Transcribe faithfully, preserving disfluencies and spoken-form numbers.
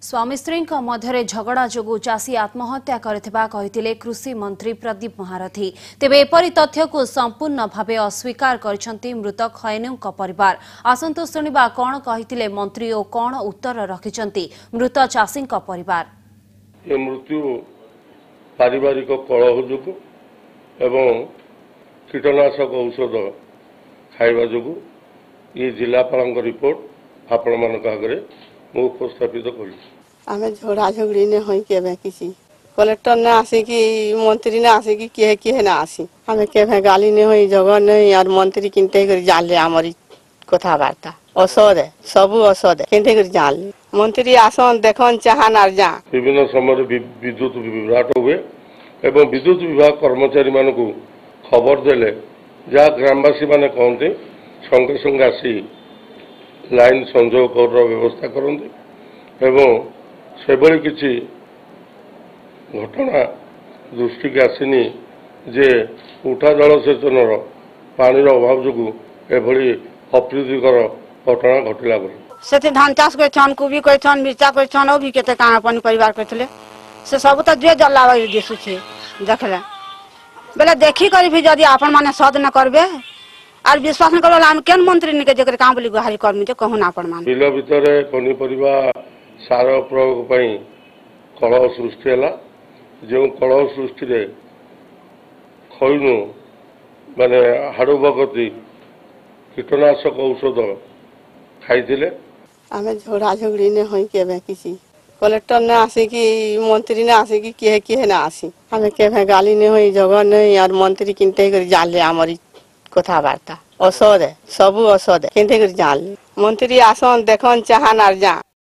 स्वामी स्त्री मध्य झगड़ा जोगु चाषी आत्महत्या करथिबा कहिथिले कृषि मंत्री प्रदीप महारथी। तेबे एपरि तथ्य को संपूर्ण भावे अस्वीकार करछंती मृतक खैनुक परिवार। आसंतु सुनिबा कोन कहिथिले मंत्री ओ कोन उत्तर रखिछंती मृत चाषी परिवार। ये मृत्यु पारिवारिक कलह जोगु एवं कीटनाशक औषध खाइबा जोगु ये जिलापाल रिपोर्ट आपण मानक आगे मु उपस्थापित करी। आमे झोड़ा झगड़ी ने होई केबे किसी कलेक्टर ने आसी कि मंत्री ने आसी कि किए किए ना आसी आमे केबे गाली ने होई जगह नहीं और मंत्री किनते कर जाले हमरी कथा वार्ता औषध है सब औषध है किनते कर जाले मंत्री आसन देखन चाहन आर जा विभिन्न समय विद्युत विभ्राट हुए एवं विद्युत विभाग कर्मचारी मानकू खबर देले जहाँ ग्रामवासी माने कहते संगे संगे आसी लाइन संजोग कर व्यवस्था करते एवं से किसी घटना दृष्टि की आसनी जे उठा जलसेचन पानी अभाव जो एभली अप्रीतिकर घटना घटला से धान चाष कर कोबी कर मिर्चा कर भी केते काना पनीपरिवार करथिले से सब तो जे जल्ला दिसु छे देखले बेले देखी कर भी जदी आपन माने सद न करबे और विश्वास न करबे हम केन मंत्री ने के जेकर काम बोली गुहारी करमी जे कहू ना आपन माने बिल भितरे पनीपरिवा सार प्रयोग पई कलह सृष्टि है जो कलह सृष्टि रे खैनु माने हाड़ू बगती कीटनाशक औषध खाइथिले आमे झोड़ा झगड़ी ने होई केबे किसी कलेक्टर ने आसी कि मंत्री ने आसी कि किए किए ना आसी आमे केबे गाली ने होई जगह नहीं और मंत्री किनते कर जाले हमरी कथा वार्ता औषध है सब औषध है किनते कर जाले मंत्री आसन देखन चाहन आर जा।